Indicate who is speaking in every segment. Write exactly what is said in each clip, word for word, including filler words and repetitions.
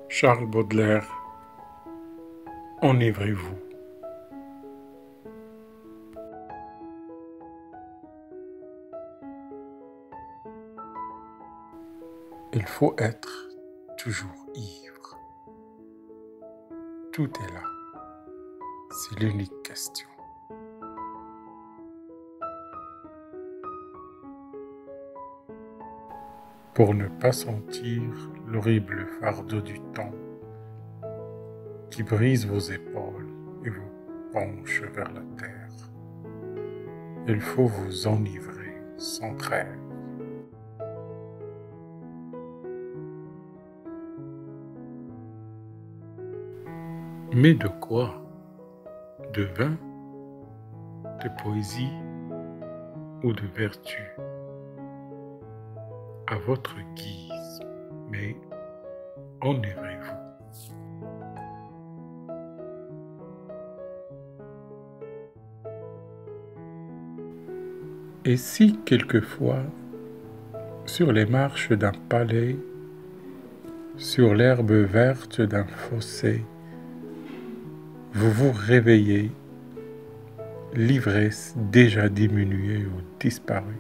Speaker 1: Charles Baudelaire, enivrez-vous. Il faut être toujours ivre. Tout est là. C'est l'unique question. Pour ne pas sentir l'horrible fardeau du temps qui brise vos épaules et vous penche vers la terre, il faut vous enivrer sans trêve. Mais de quoi? De vin, de poésie ou de vertu? À votre guise, mais enivrez-vous. Et si quelquefois, sur les marches d'un palais, sur l'herbe verte d'un fossé, vous vous réveillez, l'ivresse déjà diminuée ou disparue?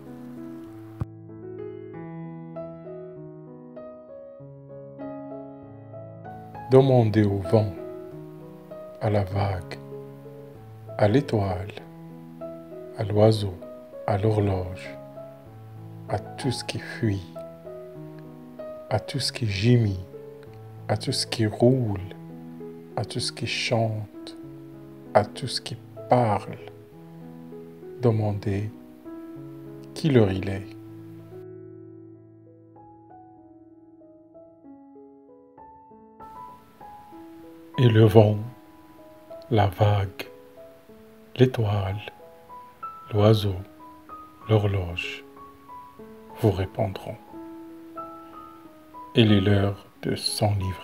Speaker 1: Demandez au vent, à la vague, à l'étoile, à l'oiseau, à l'horloge, à tout ce qui fuit, à tout ce qui gémit, à tout ce qui roule, à tout ce qui chante, à tout ce qui parle. Demandez qui l'heure il est. Et le vent, la vague, l'étoile, l'oiseau, l'horloge vous répondront. Il est l'heure de s'enivrer.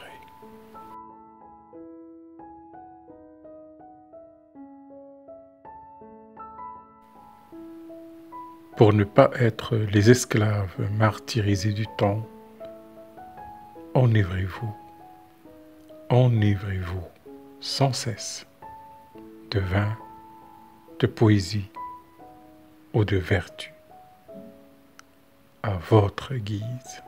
Speaker 1: Pour ne pas être les esclaves martyrisés du temps, enivrez-vous, enivrez-vous sans cesse de vin, de poésie ou de vertu, à votre guise.